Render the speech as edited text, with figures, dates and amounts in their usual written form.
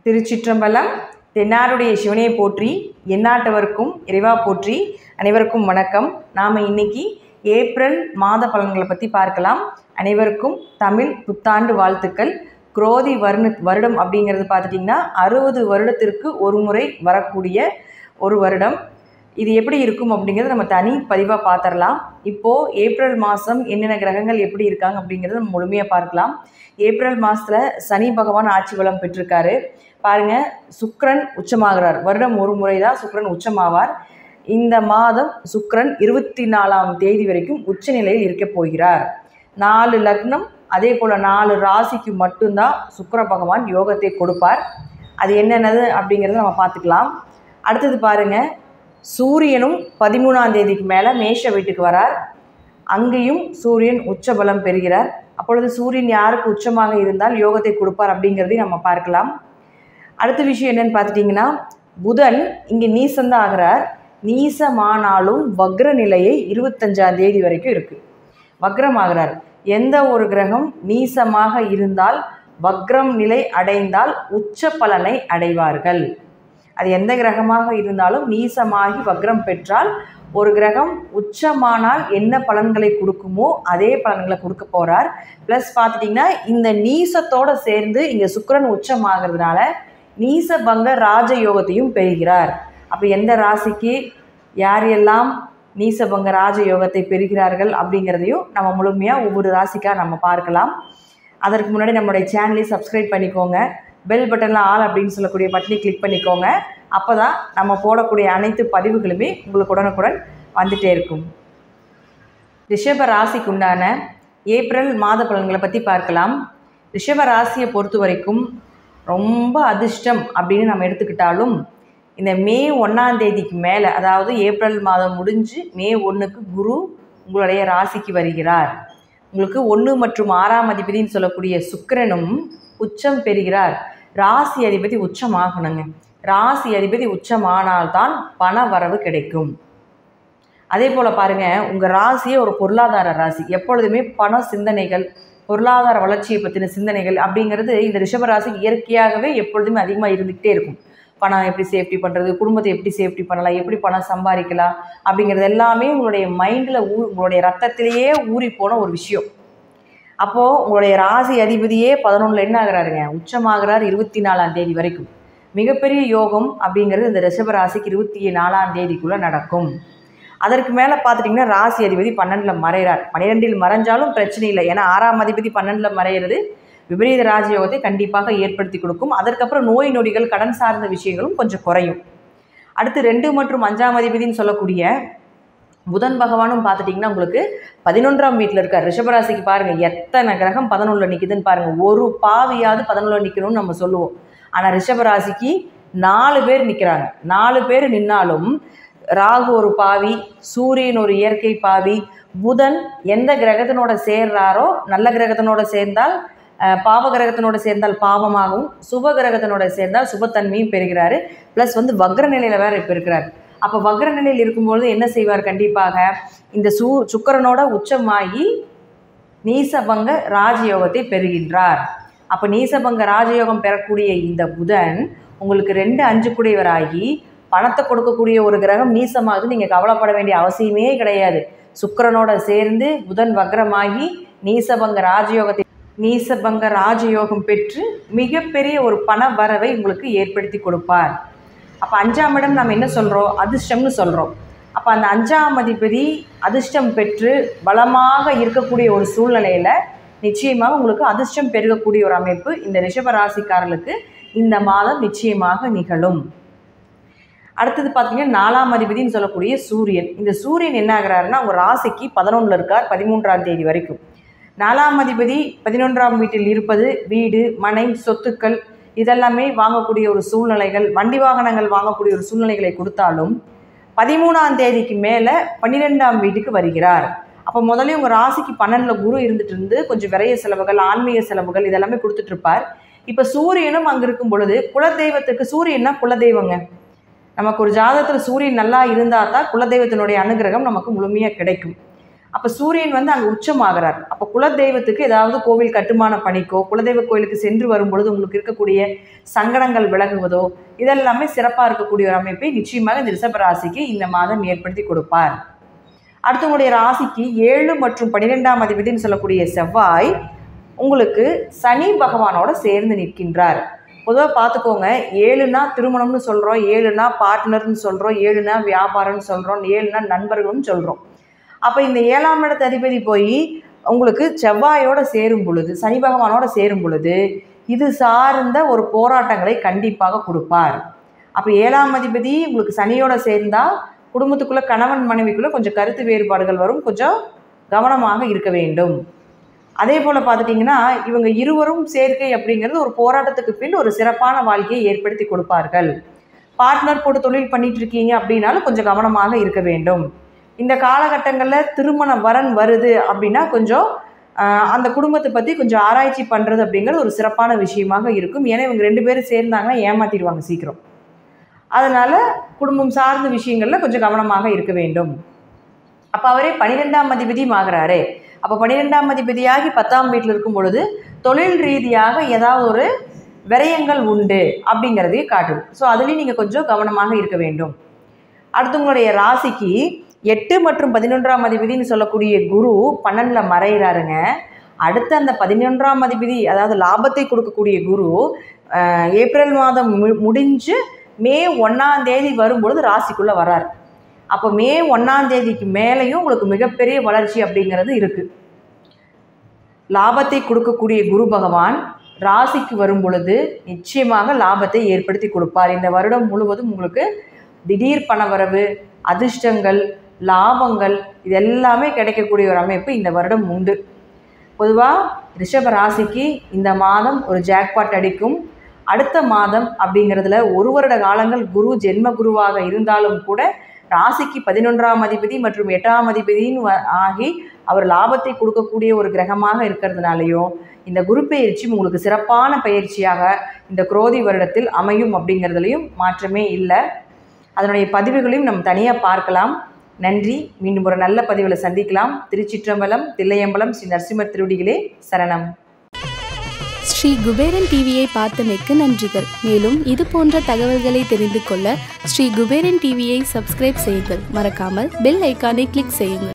திருச்சிற்றம்பலம். தென்னாடுடைய சிவனையை போற்றி, எந்நாட்டவருக்கும் இறைவா போற்றி. அனைவருக்கும் வணக்கம். நாம் இன்னைக்கு ஏப்ரல் மாத பலன்களை பற்றி பார்க்கலாம். அனைவருக்கும் தமிழ் புத்தாண்டு வாழ்த்துக்கள். குரோதி வருடம் அப்படிங்கிறது பார்த்துட்டிங்கன்னா 60 வருடத்திற்கு ஒரு முறை வரக்கூடிய ஒரு வருடம். இது எப்படி இருக்கும் அப்படிங்கிறது நம்ம தனி பதிவாக பார்த்துடலாம். இப்போது ஏப்ரல் மாதம் என்னென்ன கிரகங்கள் எப்படி இருக்காங்க அப்படிங்கிறத நம்ம முழுமையாக பார்க்கலாம். ஏப்ரல் மாதத்தில் சனி பகவான் ஆட்சி பலம் பெற்றிருக்காரு. பாருங்கள், சுக்கிரன் உச்சமாகிறார். வருடம் ஒரு முறை தான் சுக்கிரன் உச்சமாவார். இந்த மாதம் சுக்கிரன் 24ஆம் தேதி வரைக்கும் உச்சநிலையில் இருக்க போகிறார். 4 லக்னம் அதே போல் 4 ராசிக்கு மட்டும்தான் சுக்கிர பகவான் யோகத்தை கொடுப்பார். அது என்னென்னது அப்படிங்கிறத நம்ம பார்த்துக்கலாம். அடுத்தது பாருங்கள், சூரியனும் 13ஆம் தேதிக்கு மேலே மேஷ வீட்டுக்கு வரார். அங்கேயும் சூரியன் உச்ச பலம் பெறுகிறார். அப்பொழுது சூரியன் யாருக்கு உச்சமாக இருந்தால் யோகத்தை கொடுப்பார் அப்படிங்கிறதையும் நம்ம பார்க்கலாம். அடுத்த விஷயம் என்னன்னு பார்த்துட்டிங்கன்னா, புதன் இங்கே நீசந்தான் ஆகிறார். நீசமானாலும் வக்ர நிலையை 25ஆம் தேதி வரைக்கும் இருக்குது. வக்ரம் ஆகிறார். எந்த ஒரு கிரகம் நீசமாக இருந்தால் வக்ரம் நிலை அடைந்தால் உச்ச பலனை அடைவார்கள். அது எந்த கிரகமாக இருந்தாலும் நீசமாகி வக்ரம் பெற்றால் ஒரு கிரகம் உச்சமானால் என்ன பலன்களை கொடுக்குமோ அதே பலன்களை கொடுக்க போகிறார். ப்ளஸ் பார்த்துட்டிங்கன்னா, இந்த நீசத்தோடு சேர்ந்து இங்கே சுக்கிரன் உச்சமாகிறதுனால நீசபங்க ராஜயோகத்தையும் பெறுகிறார். அப்போ எந்த ராசிக்கு யார் எல்லாம் நீசபங்க ராஜயோகத்தை பெறுகிறார்கள் அப்படிங்கிறதையும் நம்ம முழுமையாக ஒவ்வொரு ராசிக்காக நம்ம பார்க்கலாம். அதற்கு முன்னாடி நம்மளுடைய சேனலையும் சப்ஸ்கிரைப் பண்ணிக்கோங்க. பெல் பட்டனில் ஆல் அப்படின்னு சொல்லக்கூடிய பட்டனை கிளிக் பண்ணிக்கோங்க. அப்போ தான் நம்ம போடக்கூடிய அனைத்து பதிவுகளுமே உங்களுக்கு உடனுக்குடன் வந்துகிட்டே இருக்கும். ரிஷப ராசிக்கு உண்டான ஏப்ரல் மாத பலன்களை பற்றி பார்க்கலாம். ரிஷப ராசியை பொறுத்த வரைக்கும் ரொம்ப அதிர்ஷ்டம் அப்படின்னு நம்ம எடுத்துக்கிட்டாலும் இந்த மே 1ஆம் தேதிக்கு மேலே, அதாவது ஏப்ரல் மாதம் முடிஞ்சு மே 1க்கு குரு உங்களுடைய ராசிக்கு வருகிறார். உங்களுக்கு 1 மற்றும் 6ஆம் அதிபதினு சொல்லக்கூடிய சுக்கிரனும் உச்சம் பெறுகிறார். ராசி அதிபதி உச்சமாகணுங்க. ராசி அதிபதி உச்சமானால்தான் பண வரவு கிடைக்கும். அதே போல் பாருங்கள், உங்கள் ராசியே ஒரு பொருளாதார ராசி. எப்பொழுதுமே பண சிந்தனைகள், பொருளாதார வளர்ச்சியை பற்றின சிந்தனைகள் அப்படிங்கிறது இந்த ரிஷபராசிக்கு இயற்கையாகவே எப்பொழுதுமே அதிகமாக இருந்துக்கிட்டே இருக்கும். பணம் எப்படி சேஃப்டி பண்ணுறது, குடும்பத்தை எப்படி சேஃப்டி பண்ணலாம், எப்படி பணம் சம்பாதிக்கலாம் அப்படிங்கிறது எல்லாமே உங்களுடைய மைண்டில் உங்களுடைய ரத்தத்திலேயே ஊறி போன ஒரு விஷயம். அப்போது உங்களுடைய ராசி அதிபதியே 11ல் என்ன ஆகிறாருங்க, உச்சமாகிறார். 24ஆம் தேதி வரைக்கும் மிகப்பெரிய யோகம் அப்படிங்கிறது இந்த ரிஷபராசிக்கு 24ஆம் தேதிக்குள்ளே நடக்கும். அதற்கு மேலே பார்த்துட்டிங்கன்னா ராசி அதிபதி 12ல் மறைகிறார். 12ல் மறைஞ்சாலும் பிரச்சனை இல்லை. ஏன்னா 6ஆம் அதிபதி 12ல் மறைகிறது விபரீத ராஜயோகத்தை கண்டிப்பாக ஏற்படுத்தி கொடுக்கும். அதற்கப்புறம் நோய் நொடிகள், கடன் சார்ந்த விஷயங்களும் கொஞ்சம் குறையும். அடுத்து 2 மற்றும் 5ஆம் அதிபதினு சொல்லக்கூடிய புதன் பகவானும் பார்த்துட்டிங்கன்னா உங்களுக்கு 11ஆம் வீட்டில் இருக்கார். ரிஷபராசிக்கு பாருங்கள் எத்தனை கிரகம் 11ல் நிற்குதுன்னு பாருங்கள். ஒரு பாவியாவது 11ல் நிற்கணும்னு நம்ம சொல்லுவோம். ஆனால் ரிஷபராசிக்கு 4 பேர் நிற்கிறாங்க. 4 பேர் நின்னாலும் ராகு ஒரு பாவி, சூரியன் ஒரு இயற்கை பாவி, புதன் எந்த கிரகத்தினோட சேர்றாரோ, நல்ல கிரகத்தினோட சேர்ந்தால் பாவ கிரகத்தினோட சேர்ந்தால் பாவமாகவும், சுப கிரகத்தினோட சேர்ந்தால் சுபத்தன்மையும் பெறுகிறாரு. ப்ளஸ் வக்ர நிலையில் வேறு இப்போ இருக்கிறார். அப்போ வக்ர நிலையில் இருக்கும்பொழுது என்ன செய்வார், கண்டிப்பாக இந்த சுக்கிரனோட உச்சமாகி நீசபங்க ராஜயோகத்தை பெறுகின்றார். அப்போ நீசபங்க ராஜயோகம் பெறக்கூடிய இந்த புதன் உங்களுக்கு 2, 5 கூடியவராகி பணத்தை கொடுக்கக்கூடிய ஒரு கிரகம் நீசமாகுது. நீங்கள் கவலைப்பட வேண்டிய அவசியமே கிடையாது. சுக்கிரனோட சேர்ந்து புதன் வக்ரமாகி நீசபங்க ராஜயோகம் பெற்று மிகப்பெரிய ஒரு பண வரவை உங்களுக்கு ஏற்படுத்தி கொடுப்பார். அப்போ 5ஆம் இடம் நம்ம என்ன சொல்கிறோம், அதிர்ஷ்டம்னு சொல்கிறோம். அப்போ அந்த 5ஆம் அதிபதி அதிர்ஷ்டம் பெற்று பலமாக இருக்கக்கூடிய ஒரு சூழ்நிலையில் நிச்சயமாக உங்களுக்கு அதிர்ஷ்டம் பெருகக்கூடிய ஒரு அமைப்பு இந்த ரிஷப ராசிக்காரர்களுக்கு இந்த மாதம் நிச்சயமாக நிகழும். அடுத்தது பார்த்திங்கன்னா 4ஆம் அதிபதினு சொல்லக்கூடிய சூரியன். இந்த சூரியன் என்ன ஆகிறாருன்னா உங்கள் ராசிக்கு 11ல் இருக்கார் 13ஆம் தேதி வரைக்கும். 4ஆம் அதிபதி 11ஆம் வீட்டில் இருப்பது வீடு, மனை, சொத்துக்கள் இதெல்லாமே வாங்கக்கூடிய ஒரு சூழ்நிலைகள், வண்டி வாகனங்கள் வாங்கக்கூடிய ஒரு சூழ்நிலைகளை கொடுத்தாலும் 13ஆம் தேதிக்கு மேலே 12ஆம் வீட்டுக்கு வருகிறார். அப்போ முதல்ல உங்கள் ராசிக்கு 12ல் குரு இருந்து கொஞ்சம் விரைய செலவுகள், ஆன்மீக செலவுகள் இதெல்லாமே கொடுத்துட்ருப்பார். இப்போ சூரியனும் அங்கே இருக்கும் பொழுது குலதெய்வத்துக்கு, சூரியன்னா குலதெய்வங்க. நமக்கு ஒரு ஜாதகத்தில் சூரியன் நல்லா இருந்தால் தான் குலதெய்வத்தினுடைய அனுகிரகம் நமக்கு முழுமையாக கிடைக்கும். அப்போ சூரியன் வந்து அங்கே உச்சமாகிறார். அப்போ குலதெய்வத்துக்கு ஏதாவது கோவில் கட்டுமான பணிக்கோ, குலதெய்வ கோயிலுக்கு சென்று வரும்பொழுது உங்களுக்கு இருக்கக்கூடிய சங்கடங்கள் விலகுவதோ இதெல்லாமே சிறப்பாக இருக்கக்கூடிய ஒரு அமைப்பை நிச்சயமாக இந்த ரிஷப ராசிக்கு இந்த மாதம் ஏற்படுத்தி கொடுப்பார். அடுத்து உங்களுடைய ராசிக்கு 7 மற்றும் 12ஆம் அதிபதினு சொல்லக்கூடிய செவ்வாய் உங்களுக்கு சனி பகவானோட சேர்ந்து நிற்கின்றார். பொதுவாக பார்த்துக்கோங்க, 7னா திருமணம்னு சொல்கிறோம், 7னா பார்ட்னர்னு சொல்கிறோம், 7னா வியாபாரம்னு சொல்கிறோம், 7னா நண்பர்கள்னு சொல்கிறோம். அப்போ இந்த 7ஆம் இடத்து அதிபதி போய் உங்களுக்கு செவ்வாயோட சேரும் பொழுது, சனி பகவானோட சேரும் பொழுது இது சார்ந்த ஒரு போராட்டங்களை கண்டிப்பாக கொடுப்பார். அப்போ 7ஆம் அதிபதி உங்களுக்கு சனியோட சேர்ந்தால் குடும்பத்துக்குள்ளே கணவன் மனைவிக்குள்ளே கொஞ்சம் கருத்து வேறுபாடுகள் வரும், கொஞ்சம் கவனமாக இருக்க வேண்டும். அதே போல் பார்த்துட்டிங்கன்னா இவங்க இருவரும் சேர்க்கை அப்படிங்கிறது ஒரு போராட்டத்துக்கு பின் ஒரு சிறப்பான வாழ்க்கையை ஏற்படுத்தி கொடுப்பார்கள். பார்ட்னர் போட்டு தொழில் பண்ணிட்டு இருக்கீங்க அப்படின்னாலும் கொஞ்சம் கவனமாக இருக்க வேண்டும். இந்த காலகட்டங்களில் திருமண வரன் வருது அப்படின்னா கொஞ்சம் அந்த குடும்பத்தை பற்றி கொஞ்சம் ஆராய்ச்சி பண்ணுறது அப்படிங்கிறது ஒரு சிறப்பான விஷயமாக இருக்கும். ஏன்னா இவங்க 2 பேரும் சேர்ந்தாங்கன்னா ஏமாற்றிடுவாங்க சீக்கிரம். அதனால் குடும்பம் சார்ந்த விஷயங்களில் கொஞ்சம் கவனமாக இருக்க வேண்டும். அப்போ அவரே 12ஆம் அதிபதியும் ஆகிறாரே. அப்போ 12ஆம் அதிபதியாகி 10ஆம் வீட்டில் இருக்கும் பொழுது தொழில் ரீதியாக ஏதாவது ஒரு விரயங்கள் உண்டு அப்படிங்கிறதையே காட்டுது. ஸோ அதுலேயும் நீங்கள் கொஞ்சம் கவனமாக இருக்க வேண்டும். அடுத்து உங்களுடைய ராசிக்கு 8 மற்றும் 11ஆம் அதிபதினு சொல்லக்கூடிய குரு 12ல் மறைகிறாருங்க. அடுத்து அந்த 11ஆம் அதிபதி அதாவது லாபத்தை கொடுக்கக்கூடிய குரு ஏப்ரல் மாதம் முடிஞ்சு மே 1ஆம் தேதி வரும்பொழுது ராசிக்குள்ளே வரார். அப்போ மே 1ஆம் தேதிக்கு மேலேயும் உங்களுக்கு மிகப்பெரிய வளர்ச்சி அப்படிங்கிறது இருக்குது. லாபத்தை கொடுக்கக்கூடிய குரு பகவான் ராசிக்கு வரும் பொழுது நிச்சயமாக லாபத்தை ஏற்படுத்தி கொடுப்பார். இந்த வருடம் முழுவதும் உங்களுக்கு திடீர் பணவரவு, அதிர்ஷ்டங்கள், லாபங்கள் இதெல்லாமே கிடைக்கக்கூடிய ஒரு அமைப்பு இந்த வருடம் உண்டு. பொதுவாக ரிஷப ராசிக்கு இந்த மாதம் ஒரு ஜாக்பாட் அடிக்கும். அடுத்த மாதம் அப்படிங்கிறதுல 1 வருட காலங்கள் குரு ஜென்ம குருவாக இருந்தாலும் கூட ராசிக்கு 11ஆம் அதிபதி மற்றும் 8ஆம் அதிபதின்னு ஆகி அவர் லாபத்தை கொடுக்கக்கூடிய ஒரு கிரகமாக இருக்கிறதுனாலையும் இந்த குரு பயிற்சி உங்களுக்கு சிறப்பான பயிற்சியாக இந்த குரோதி வருடத்தில் அமையும் அப்படிங்கிறதுலையும் மாற்றமே இல்லை. அதனுடைய பதிவுகளையும் நம்ம தனியாக பார்க்கலாம். நன்றி. மீண்டும் ஒரு நல்ல பதிவில் சந்திக்கலாம். திருச்சிற்றம்பலம், தில்லையம்பலம், ஸ்ரீ நரசிம்மர் திருவடிகளே சரணம். ஸ்ரீ குபேரன் டிவியை பார்த்தமைக்கு நன்றிகள். மேலும் இது போன்ற தகவல்களை தெரிந்து கொள்ள ஸ்ரீ குபேரன் டிவியை சப்ஸ்கிரைப் செய்யுங்கள். மறக்காமல் பெல் ஐக்கானை கிளிக் செய்யுங்கள்.